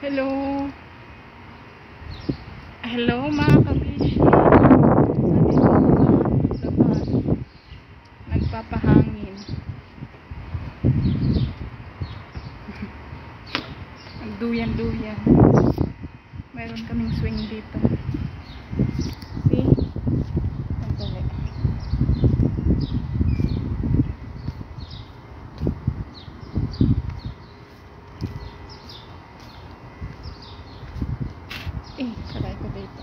Hello. Hello mga kabishi. Nandito ako sa labas. Nagpapahangin. Nagduyan-duyan. Meron kaming swing dito. See? Sandali. Kalay ko dito.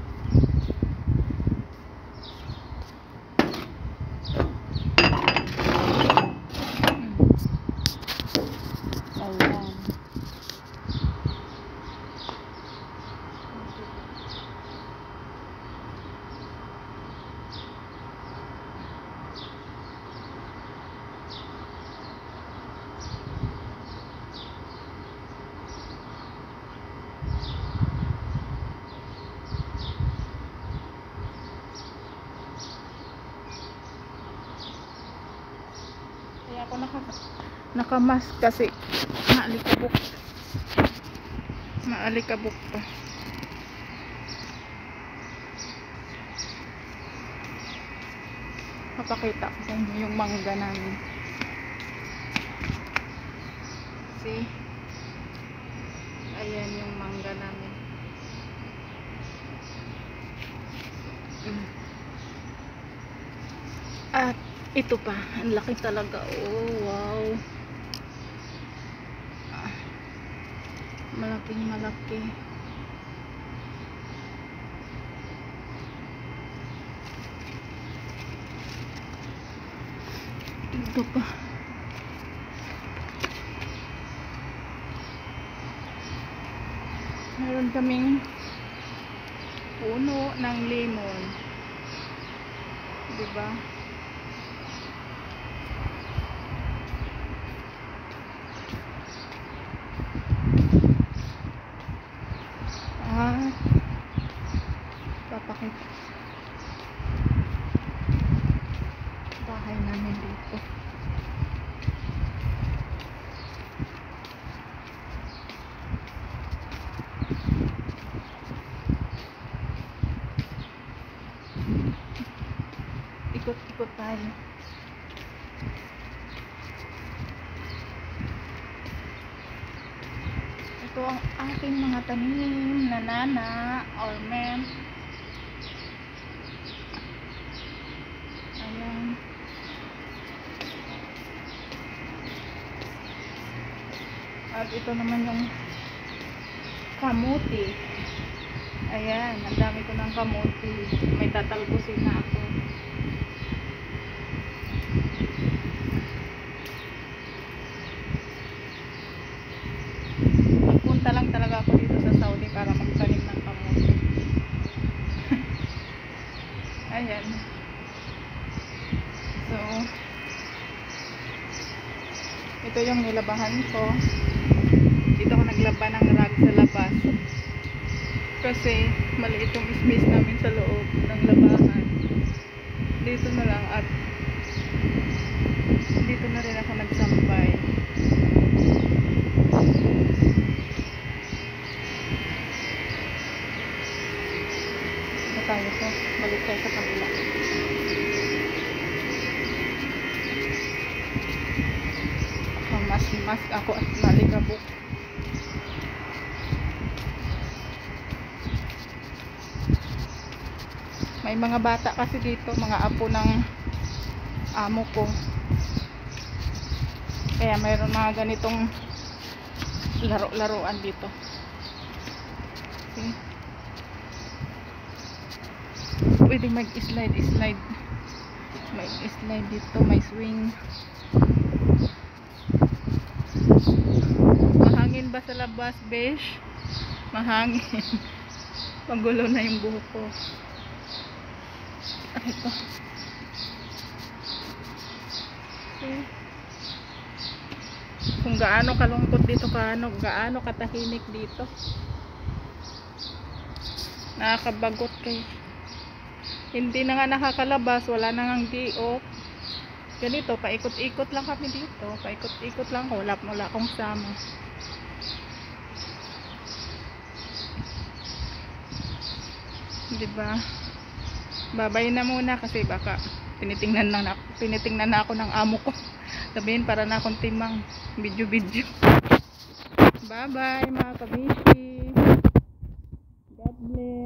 Ayan. Kaya ako nakamask kasi maalikabok pa. Papakita ko sa inyo yung mangga namin. See? Ayan yung mangga namin. At ito pa, ang laki talaga. Oh, wow. Malaking malaki. Ito pa. Meron kaming puno ng lemon. Diba? Papakita bahay namin dito. Ikot-ikot tayo. Ito ang ating mga tanim na nana or men. Ayan. At ito naman yung kamuti. Ayan, ang dami ko ng kamuti. May tatalbusin na ako. Punta lang talaga ako dito sa Saudi para magtanim ng kamuti. Ayan. So, ito yung nilabahan ko. Dito ako naglaba ng rag sa labas. Kasi maliit yung space namin sa loob ng labahan. Dito na lang at dito na rin ako nagsampay. Tayo po, balik tayo sa kabila. Mas ako at malikabok. May mga bata kasi dito, mga apo ng amo ko. Kaya mayroon mga ganitong laro-laruan dito. See? Pwede mag-slide. May slide dito, may swing. Mahangin ba sa labas, besh? Mahangin. Magulo na yung buhok ko. Ito. Okay. Kung gaano kalungkot dito, gaano katahimik dito. Nakakabagot kayo. Hindi na nga nakakalabas, wala na ngang day off. Ganito, paikot-ikot lang kami dito. Paikot-ikot lang, wala akong sama. Diba? Babay na muna kasi baka tinitingnan na ako ng amo ko. Sabihin para na akong timang video. Bye bye mga kabishi. God bless.